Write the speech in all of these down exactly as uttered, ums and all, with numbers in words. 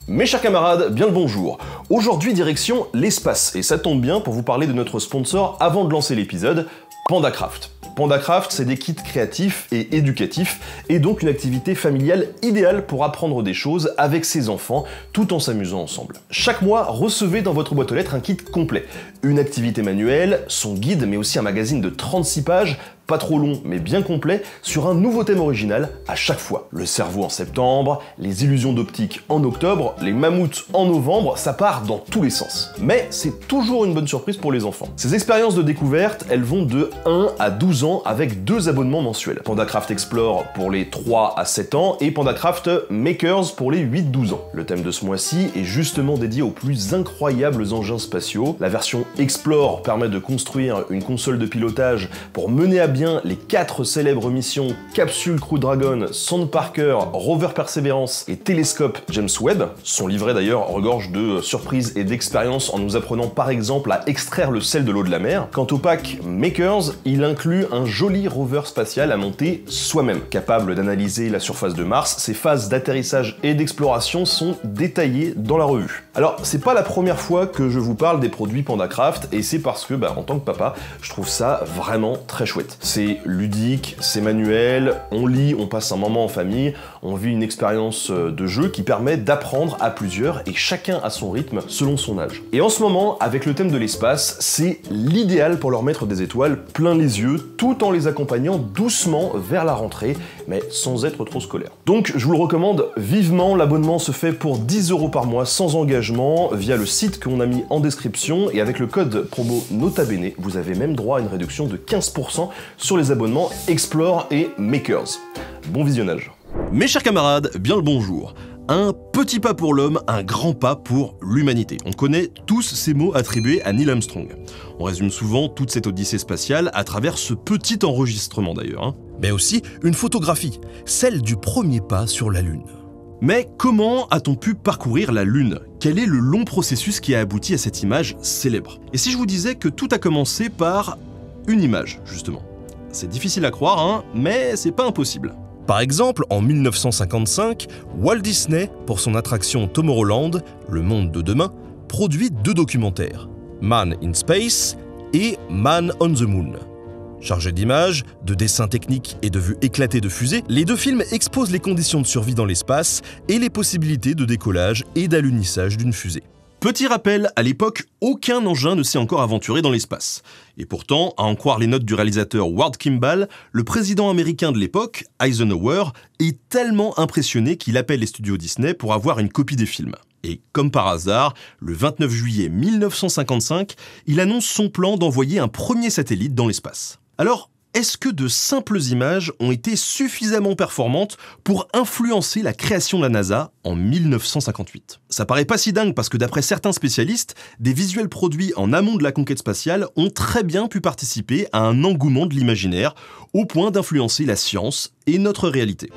Mes chers camarades, bien le bonjour. Aujourd'hui, direction l'espace, et ça tombe bien pour vous parler de notre sponsor avant de lancer l'épisode, PandaCraft. PandaCraft, c'est des kits créatifs et éducatifs, et donc une activité familiale idéale pour apprendre des choses avec ses enfants, tout en s'amusant ensemble. Chaque mois, recevez dans votre boîte aux lettres un kit complet. Une activité manuelle, son guide, mais aussi un magazine de trente-six pages, pas trop long mais bien complet, sur un nouveau thème original à chaque fois. Le cerveau en septembre, les illusions d'optique en octobre, les mammouths en novembre, ça part dans tous les sens. Mais c'est toujours une bonne surprise pour les enfants. Ces expériences de découverte, elles vont de un à douze ans avec deux abonnements mensuels. PandaCraft Explore pour les trois à sept ans et PandaCraft Makers pour les huit à douze ans. Le thème de ce mois-ci est justement dédié aux plus incroyables engins spatiaux. La version Explore permet de construire une console de pilotage pour mener à bien les quatre célèbres missions Capsule Crew Dragon, Sonde Parker, Rover Perseverance et Télescope James Webb. Son livret d'ailleurs regorge de surprises et d'expériences en nous apprenant par exemple à extraire le sel de l'eau de la mer. Quant au pack Makers, il inclut un joli rover spatial à monter soi-même. Capable d'analyser la surface de Mars, ses phases d'atterrissage et d'exploration sont détaillées dans la revue. Alors, c'est pas la première fois que je vous parle des produits PandaCraft, et c'est parce que, bah, en tant que papa, je trouve ça vraiment très chouette. C'est ludique, c'est manuel, on lit, on passe un moment en famille, on vit une expérience de jeu qui permet d'apprendre à plusieurs et chacun à son rythme selon son âge. Et en ce moment, avec le thème de l'espace, c'est l'idéal pour leur mettre des étoiles plein les yeux, tout en les accompagnant doucement vers la rentrée, mais sans être trop scolaire. Donc je vous le recommande vivement, l'abonnement se fait pour dix euros par mois sans engagement via le site qu'on a mis en description, et avec le code promo NOTABENE, vous avez même droit à une réduction de quinze pour cent sur les abonnements Explore et Makers. Bon visionnage. Mes chers camarades, bien le bonjour. Un petit pas pour l'homme, un grand pas pour l'humanité. On connaît tous ces mots attribués à Neil Armstrong. On résume souvent toute cette odyssée spatiale à travers ce petit enregistrement d'ailleurs. Hein. Mais aussi une photographie, celle du premier pas sur la Lune. Mais comment a-t-on pu parcourir la Lune? Quel est le long processus qui a abouti à cette image célèbre? Et si je vous disais que tout a commencé par une image, justement? C'est difficile à croire, hein, mais c'est pas impossible. Par exemple, en mille neuf cent cinquante-cinq, Walt Disney, pour son attraction Tomorrowland, le monde de demain, produit deux documentaires, Man in Space et Man on the Moon. Chargés d'images, de dessins techniques et de vues éclatées de fusées, les deux films exposent les conditions de survie dans l'espace et les possibilités de décollage et d'alunissage d'une fusée. Petit rappel, à l'époque, aucun engin ne s'est encore aventuré dans l'espace. Et pourtant, à en croire les notes du réalisateur Ward Kimball, le président américain de l'époque, Eisenhower, est tellement impressionné qu'il appelle les studios Disney pour avoir une copie des films. Et comme par hasard, le vingt-neuf juillet mille neuf cent cinquante-cinq, il annonce son plan d'envoyer un premier satellite dans l'espace. Alors, est-ce que de simples images ont été suffisamment performantes pour influencer la création de la NASA en mille neuf cent cinquante-huit? Ça paraît pas si dingue parce que d'après certains spécialistes, des visuels produits en amont de la conquête spatiale ont très bien pu participer à un engouement de l'imaginaire, au point d'influencer la science et notre réalité.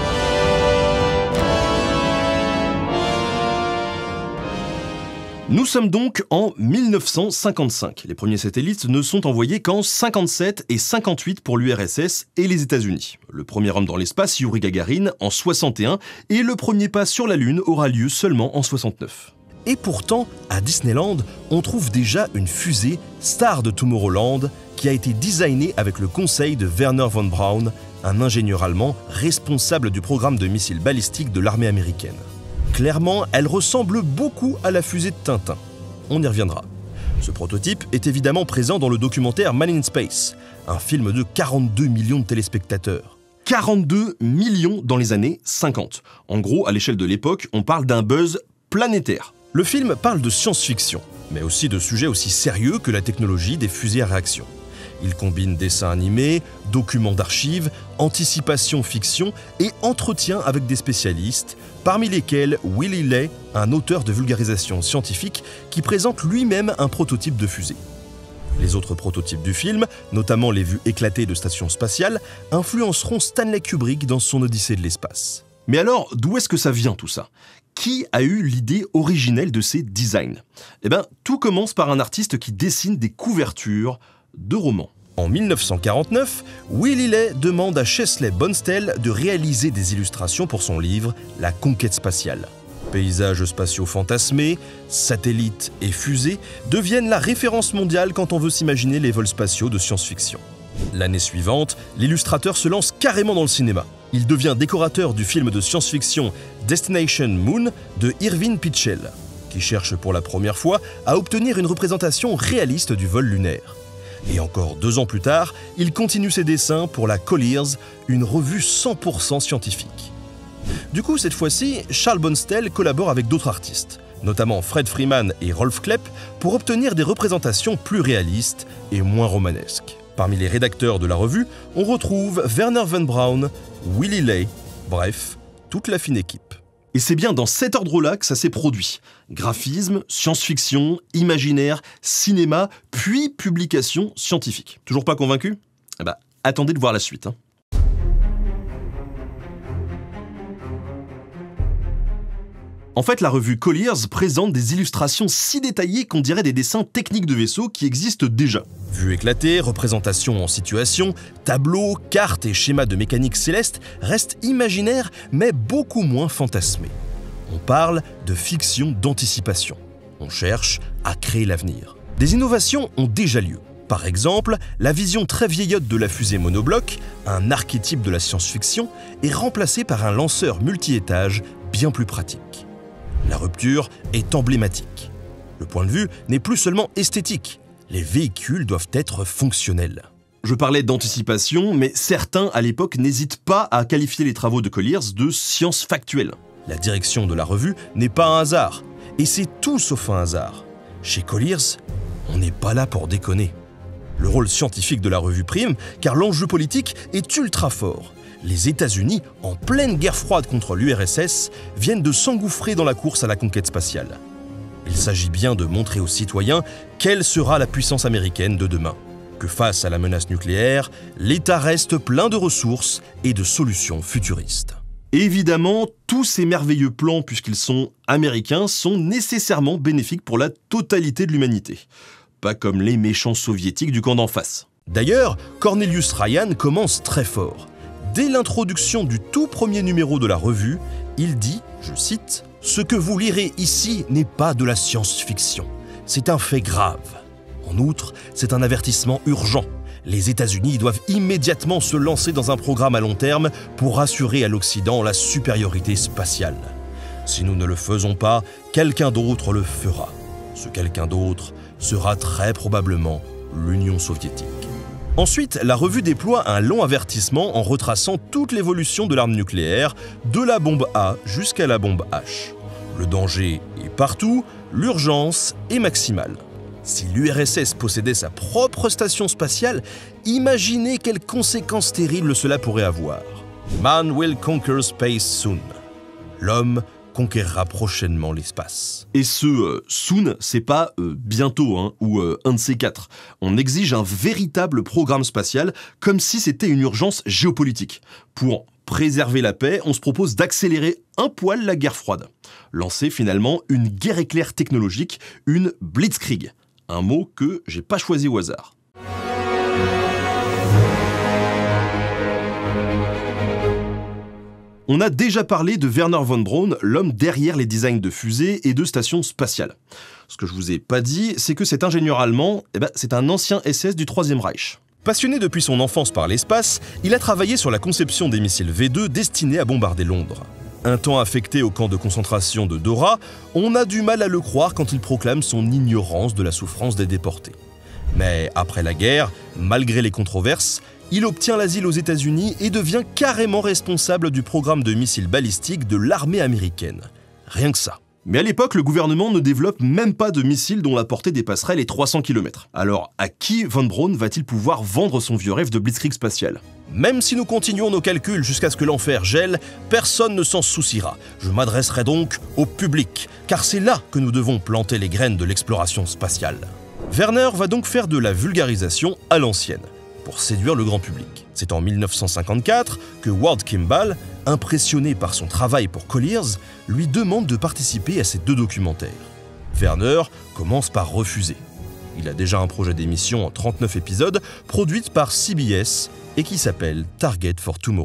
Nous sommes donc en mille neuf cent cinquante-cinq. Les premiers satellites ne sont envoyés qu'en cinquante-sept et cinquante-huit pour l'U R S S et les États-Unis. Le premier homme dans l'espace, Youri Gagarin, en soixante et un, et le premier pas sur la Lune aura lieu seulement en soixante-neuf. Et pourtant, à Disneyland, on trouve déjà une fusée Star de Tomorrowland qui a été designée avec le conseil de Wernher von Braun, un ingénieur allemand responsable du programme de missiles balistiques de l'armée américaine. Clairement, elle ressemble beaucoup à la fusée de Tintin. On y reviendra. Ce prototype est évidemment présent dans le documentaire Man in Space, un film de quarante-deux millions de téléspectateurs. quarante-deux millions dans les années cinquante. En gros, à l'échelle de l'époque, on parle d'un buzz planétaire. Le film parle de science-fiction, mais aussi de sujets aussi sérieux que la technologie des fusées à réaction. Il combine dessins animés, documents d'archives, anticipation fiction et entretien avec des spécialistes, parmi lesquels Willy Ley, un auteur de vulgarisation scientifique qui présente lui-même un prototype de fusée. Les autres prototypes du film, notamment les vues éclatées de stations spatiales, influenceront Stanley Kubrick dans son Odyssée de l'espace. Mais alors, d'où est-ce que ça vient tout ça? Qui a eu l'idée originelle de ces designs? Eh bien, tout commence par un artiste qui dessine des couvertures de romans. En mille neuf cent quarante-neuf, Willy Ley demande à Chesley Bonestell de réaliser des illustrations pour son livre « La conquête spatiale ». Paysages spatiaux fantasmés, satellites et fusées deviennent la référence mondiale quand on veut s'imaginer les vols spatiaux de science-fiction. L'année suivante, l'illustrateur se lance carrément dans le cinéma. Il devient décorateur du film de science-fiction Destination Moon de Irving Pitchell, qui cherche pour la première fois à obtenir une représentation réaliste du vol lunaire. Et encore deux ans plus tard, il continue ses dessins pour la Colliers, une revue cent pour cent scientifique. Du coup, cette fois-ci, Charles Bonestell collabore avec d'autres artistes, notamment Fred Freeman et Rolf Klepp, pour obtenir des représentations plus réalistes et moins romanesques. Parmi les rédacteurs de la revue, on retrouve Werner von Braun, Willy Ley, bref, toute la fine équipe. Et c'est bien dans cet ordre-là que ça s'est produit. Graphisme, science-fiction, imaginaire, cinéma, puis publication scientifique. Toujours pas convaincu ? Eh bah, attendez de voir la suite. Hein. En fait, la revue Colliers présente des illustrations si détaillées qu'on dirait des dessins techniques de vaisseaux qui existent déjà. Vue éclatée, représentation en situation, tableaux, cartes et schémas de mécanique céleste restent imaginaires mais beaucoup moins fantasmés. On parle de fiction d'anticipation. On cherche à créer l'avenir. Des innovations ont déjà lieu. Par exemple, la vision très vieillotte de la fusée monobloc, un archétype de la science-fiction, est remplacée par un lanceur multi-étages bien plus pratique. La rupture est emblématique. Le point de vue n'est plus seulement esthétique. Les véhicules doivent être fonctionnels. Je parlais d'anticipation, mais certains à l'époque n'hésitent pas à qualifier les travaux de Colliers de science factuelle. La direction de la revue n'est pas un hasard, et c'est tout sauf un hasard. Chez Colliers, on n'est pas là pour déconner. Le rôle scientifique de la revue prime, car l'enjeu politique est ultra fort. Les États-Unis, en pleine guerre froide contre l'U R S S, viennent de s'engouffrer dans la course à la conquête spatiale. Il s'agit bien de montrer aux citoyens quelle sera la puissance américaine de demain. Que face à la menace nucléaire, l'État reste plein de ressources et de solutions futuristes. Évidemment, tous ces merveilleux plans, puisqu'ils sont américains, sont nécessairement bénéfiques pour la totalité de l'humanité. Pas comme les méchants soviétiques du camp d'en face. D'ailleurs, Cornelius Ryan commence très fort. Dès l'introduction du tout premier numéro de la revue, il dit, je cite, « Ce que vous lirez ici n'est pas de la science-fiction. C'est un fait grave. En outre, c'est un avertissement urgent. Les États-Unis doivent immédiatement se lancer dans un programme à long terme pour assurer à l'Occident la supériorité spatiale. Si nous ne le faisons pas, quelqu'un d'autre le fera. Ce quelqu'un d'autre sera très probablement l'Union soviétique. » Ensuite, la revue déploie un long avertissement en retraçant toute l'évolution de l'arme nucléaire, de la bombe A jusqu'à la bombe H. Le danger est partout, l'urgence est maximale. Si l'U R S S possédait sa propre station spatiale, imaginez quelles conséquences terribles cela pourrait avoir. Man will conquer space soon. L'homme conquérera prochainement l'espace. Et ce euh, soon, c'est pas euh, bientôt hein, ou euh, un de ces quatre. On exige un véritable programme spatial comme si c'était une urgence géopolitique. Pour préserver la paix, on se propose d'accélérer un poil la guerre froide. Lancer finalement une guerre éclair technologique, une blitzkrieg. Un mot que j'ai pas choisi au hasard. On a déjà parlé de Werner von Braun, l'homme derrière les designs de fusées et de stations spatiales. Ce que je vous ai pas dit, c'est que cet ingénieur allemand, eh ben, c'est un ancien S S du Troisième Reich. Passionné depuis son enfance par l'espace, il a travaillé sur la conception des missiles V deux destinés à bombarder Londres. Un temps affecté au camp de concentration de Dora, on a du mal à le croire quand il proclame son ignorance de la souffrance des déportés. Mais après la guerre, malgré les controverses, il obtient l'asile aux États-Unis et devient carrément responsable du programme de missiles balistiques de l'armée américaine. Rien que ça. Mais à l'époque, le gouvernement ne développe même pas de missiles dont la portée dépasserait les trois cents kilomètres. Alors, à qui von Braun va-t-il pouvoir vendre son vieux rêve de blitzkrieg spatial ? Même si nous continuons nos calculs jusqu'à ce que l'enfer gèle, personne ne s'en souciera. Je m'adresserai donc au public, car c'est là que nous devons planter les graines de l'exploration spatiale. Werner va donc faire de la vulgarisation à l'ancienne, pour séduire le grand public. C'est en mille neuf cent cinquante-quatre que Ward Kimball, impressionné par son travail pour Colliers, lui demande de participer à ces deux documentaires. Werner commence par refuser. Il a déjà un projet d'émission en trente-neuf épisodes, produite par C B S et qui s'appelle Target for Tomorrow.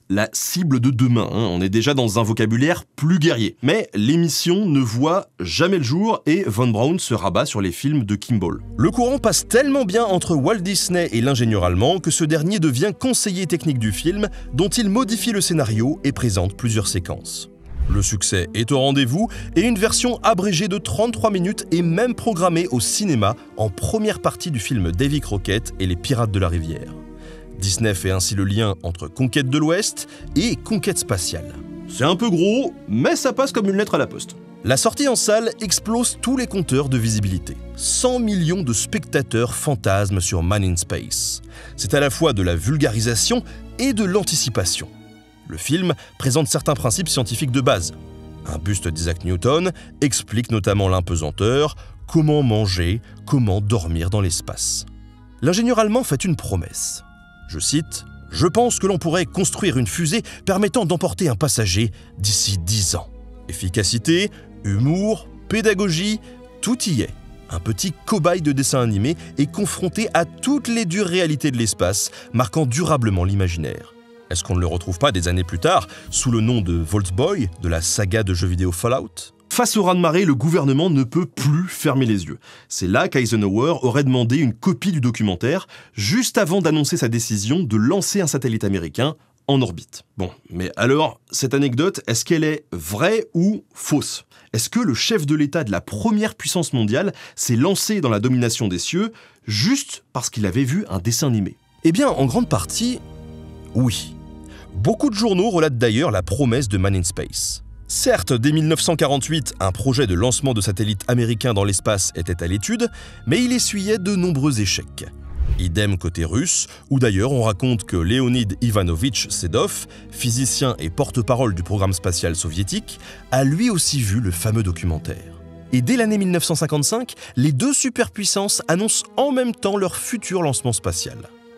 la cible de demain, hein. On est déjà dans un vocabulaire plus guerrier. Mais l'émission ne voit jamais le jour et Von Braun se rabat sur les films de Kimball. Le courant passe tellement bien entre Walt Disney et l'ingénieur allemand que ce dernier devient conseiller technique du film, dont il modifie le scénario et présente plusieurs séquences. Le succès est au rendez-vous et une version abrégée de trente-trois minutes est même programmée au cinéma en première partie du film Davy Crockett et les Pirates de la Rivière. Disney fait ainsi le lien entre conquête de l'Ouest et conquête spatiale. C'est un peu gros, mais ça passe comme une lettre à la poste. La sortie en salle explose tous les compteurs de visibilité. cent millions de spectateurs fantasment sur Man in Space. C'est à la fois de la vulgarisation et de l'anticipation. Le film présente certains principes scientifiques de base. Un buste d'Isaac Newton explique notamment l'impesanteur, comment manger, comment dormir dans l'espace. L'ingénieur allemand fait une promesse. Je cite « Je pense que l'on pourrait construire une fusée permettant d'emporter un passager d'ici dix ans. » Efficacité, humour, pédagogie, tout y est. Un petit cobaye de dessin animé est confronté à toutes les dures réalités de l'espace, marquant durablement l'imaginaire. Est-ce qu'on ne le retrouve pas des années plus tard, sous le nom de Vault Boy, de la saga de jeux vidéo Fallout ? Face au raz-de-marée, le gouvernement ne peut plus fermer les yeux. C'est là qu'Eisenhower aurait demandé une copie du documentaire, juste avant d'annoncer sa décision de lancer un satellite américain en orbite. Bon, mais alors, cette anecdote, est-ce qu'elle est vraie ou fausse ? Est-ce que le chef de l'État de la première puissance mondiale s'est lancé dans la domination des cieux juste parce qu'il avait vu un dessin animé ? Eh bien, en grande partie, oui. Beaucoup de journaux relatent d'ailleurs la promesse de Man in Space. Certes, dès mille neuf cent quarante-huit, un projet de lancement de satellites américains dans l'espace était à l'étude, mais il essuyait de nombreux échecs. Idem côté russe, où d'ailleurs on raconte que Leonid Ivanovitch Sedov, physicien et porte-parole du programme spatial soviétique, a lui aussi vu le fameux documentaire. Et dès l'année mille neuf cent cinquante-cinq, les deux superpuissances annoncent en même temps leur futur lancement spatial.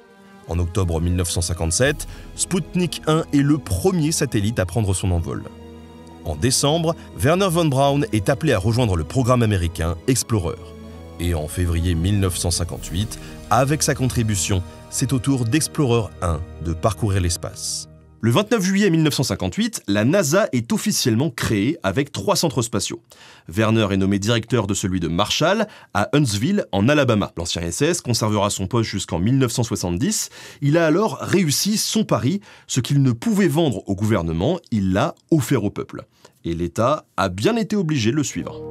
En octobre mille neuf cent cinquante-sept, Sputnik un est le premier satellite à prendre son envol. En décembre, Wernher von Braun est appelé à rejoindre le programme américain Explorer. Et en février mille neuf cent cinquante-huit, avec sa contribution, c'est au tour d'Explorer un de parcourir l'espace. Le vingt-neuf juillet mille neuf cent cinquante-huit, la NASA est officiellement créée avec trois centres spatiaux. Werner est nommé directeur de celui de Marshall à Huntsville, en Alabama. L'ancien S S conservera son poste jusqu'en mille neuf cent soixante-dix. Il a alors réussi son pari, ce qu'il ne pouvait vendre au gouvernement, il l'a offert au peuple. Et l'État a bien été obligé de le suivre.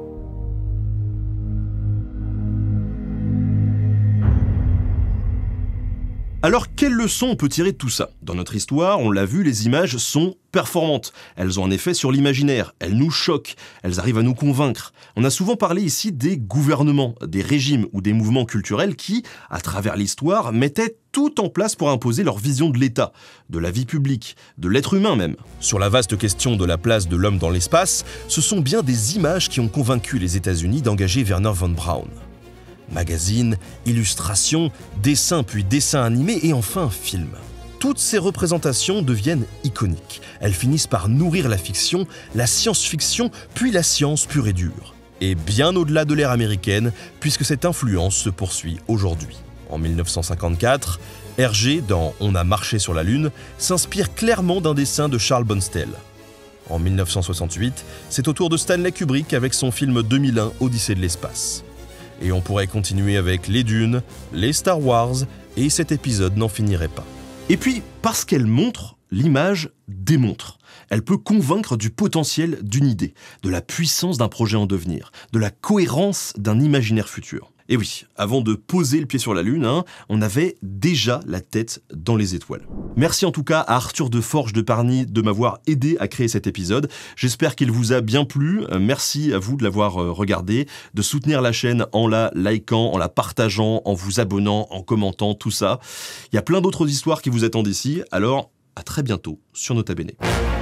Alors, quelle leçon on peut tirer de tout ça ? Dans notre histoire, on l'a vu, les images sont performantes. Elles ont un effet sur l'imaginaire, elles nous choquent, elles arrivent à nous convaincre. On a souvent parlé ici des gouvernements, des régimes ou des mouvements culturels qui, à travers l'histoire, mettaient tout en place pour imposer leur vision de l'État, de la vie publique, de l'être humain même. Sur la vaste question de la place de l'homme dans l'espace, ce sont bien des images qui ont convaincu les États-Unis d'engager Wernher von Braun. Magazines, illustrations, dessins puis dessins animés et enfin film. Toutes ces représentations deviennent iconiques. Elles finissent par nourrir la fiction, la science-fiction, puis la science pure et dure. Et bien au-delà de l'ère américaine, puisque cette influence se poursuit aujourd'hui. En mille neuf cent cinquante-quatre, Hergé, dans On a marché sur la Lune, s'inspire clairement d'un dessin de Charles Bonstell. En mille neuf cent soixante-huit, c'est au tour de Stanley Kubrick avec son film deux mille un, Odyssée de l'espace. Et on pourrait continuer avec les Dunes, les Star Wars, et cet épisode n'en finirait pas. Et puis, parce qu'elle montre, l'image démontre. Elle peut convaincre du potentiel d'une idée, de la puissance d'un projet en devenir, de la cohérence d'un imaginaire futur. Et oui, avant de poser le pied sur la Lune, hein, on avait déjà la tête dans les étoiles. Merci en tout cas à Arthur de Forge de Parny de m'avoir aidé à créer cet épisode. J'espère qu'il vous a bien plu. Merci à vous de l'avoir regardé, de soutenir la chaîne en la likant, en la partageant, en vous abonnant, en commentant, tout ça. Il y a plein d'autres histoires qui vous attendent ici, alors à très bientôt sur Nota Bene.